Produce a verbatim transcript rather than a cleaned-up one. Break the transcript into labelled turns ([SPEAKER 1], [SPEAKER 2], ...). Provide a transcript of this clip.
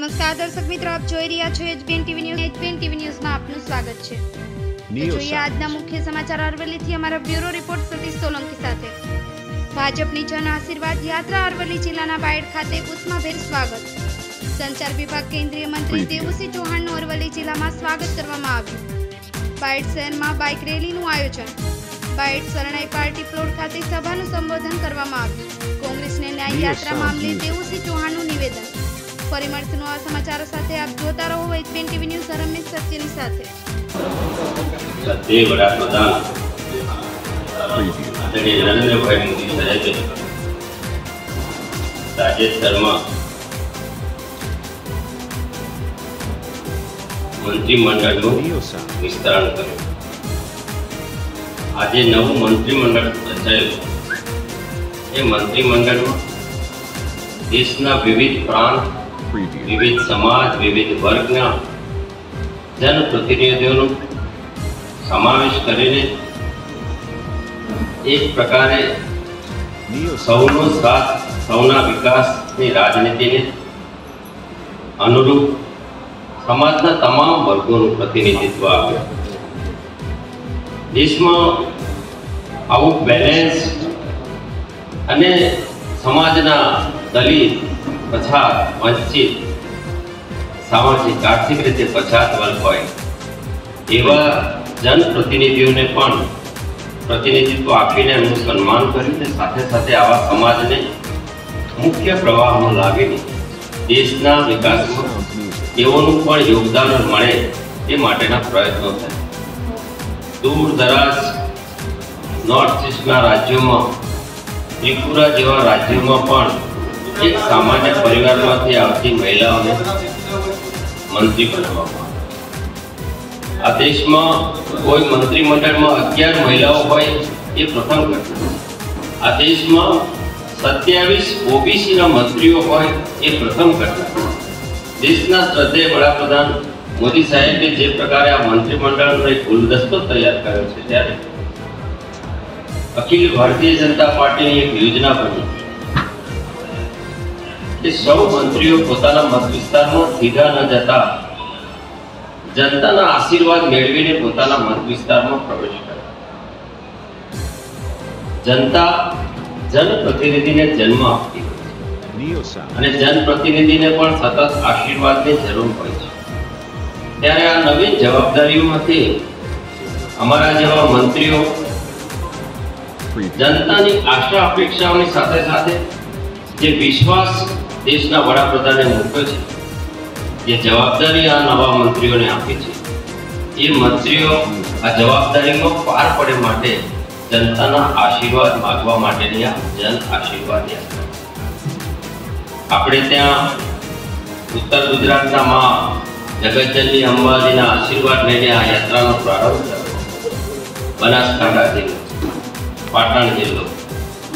[SPEAKER 1] નમસ્કાર દર્શક મિત્રો, આપ જોઈ રહ્યા છો HBN TV news. HBN TV ન્યૂઝમાં આપનું સ્વાગત છે. જોઈએ આજના મુખ્ય સમાચાર અરવલ્લીથી અમારા બ્યુરો રિપોર્ટ સતીશ સોલંકી સાથે. ભાજપની જન આશીર્વાદ યાત્રા અરવલ્લી જિલ્લાના બાયડ ખાતે ઉષ્માભેર સ્વાગત. સંચાર વિભાગ કેન્દ્રીય મંત્રી દેવુસિંહ ચૌહાણનું અરવલ્લી જિલ્લામાં સ્વાગત કરવામાં આવ્યું. બાયડ શહેરમાં બાઇક રેલીનું આયોજન. બાયડ શરણાઈ પાર્ટી પ્લોટ ખાતે સભાનું સંબોધન કરવામાં આવ્યું. કોંગ્રેસને ન્યાય યાત્રા મામલે દેવુસિંહ ચૌહાણનું નિવેદન. ફરી મળશું નવા સમાચારો સાથે. આપ જોતા રહો એચબીએન ટીવી ન્યૂઝ. રમેશ સત્યની સાથે.
[SPEAKER 2] સત્ય વડાપ્રધાન આદરણીય નરેન્દ્રભાઈ મોદી સાહેબે તાજેતરમાં મંત્રીમંડળનું વિસ્તરણ કર્યું. આજે નવું મંત્રીમંડળ રચાયું. એ મંત્રીમંડળમાં દેશના વિવિધ પ્રાંત, વિવિધ સમાજ, વિવિધ વર્ગના જનપ્રતિનિધિઓનો સમાવેશ કરીને એક પ્રકારે સૌનો સાથ, સૌના વિકાસની રાજનીતિને અનુરૂપ સમાજના તમામ વર્ગોનું પ્રતિનિધિત્વ આપ્યું. દેશમાં આવું બેલેન્સ અને સમાજના દલિત, પછાત, વંચિત, સામાજિક આર્થિક રીતે પછાત વર્ગ હોય એવા જનપ્રતિનિધિઓને પણ પ્રતિનિધિત્વ આપીને એમનું સન્માન કરીને સાથે સાથે આવા સમાજને મુખ્ય પ્રવાહમાં લાવીને દેશના વિકાસમાં તેઓનું પણ યોગદાન મળે એ માટેના પ્રયત્નો થાય. દૂર દરાજ નોર્થ ઇસ્ટના રાજ્યોમાં, ત્રિપુરા જેવા રાજ્યોમાં પણ એક સામાન્ય પરિવારમાંથી આવતી મહિલાઓને મંત્રી બનાવવામાં. આ દેશમાં કોઈ મંત્રીમંડળમાં અગિયાર મહિલાઓ હોય એ પ્રથમ ઘટના. આ દેશમાં સત્યાવીસ ઓબીસીના મંત્રીઓ હોય એ પ્રથમ ઘટના. દેશના શ્રદ્ધેય વડાપ્રધાન મોદી સાહેબે જે પ્રકારે આ મંત્રીમંડળનો એક ગુલદસ્તો તૈયાર કર્યો છે, ત્યારે અખિલ ભારતીય જનતા પાર્ટીની એક યોજના બની કે સૌ મંત્રીઓ પોતાના મત વિસ્તારમાં સીધા ન જતા જનતાના આશીર્વાદ મેળવીને પોતાના મત વિસ્તારમાં પ્રવેશ કરે. જનતા જનપ્રતિનિધિને જન્મ આપતી હોય છે અને જનપ્રતિનિધિને પણ સતત આશીર્વાદની જરૂર હોય છે. ત્યારે આ નવીન જવાબદારીઓમાંથી અમારા જેવા મંત્રીઓ જનતાની આશા અપેક્ષાઓની સાથે સાથે જે વિશ્વાસ દેશના વડાપ્રધાને મૂક્યો છે, જે જવાબદારી આ નવા મંત્રીઓને આપી છે, એ મંત્રીઓ આ જવાબદારીમાં પાર પડે માટે જનતાના આશીર્વાદ માગવા માટેની આ જન આશીર્વાદ યાત્રા. આપણે ત્યાં ઉત્તર ગુજરાતના માં જગતજનની અંબાજીના આશીર્વાદ લઈને આ યાત્રાનો પ્રારંભ થયો. બનાસકાંઠા જિલ્લો, પાટણ જિલ્લો,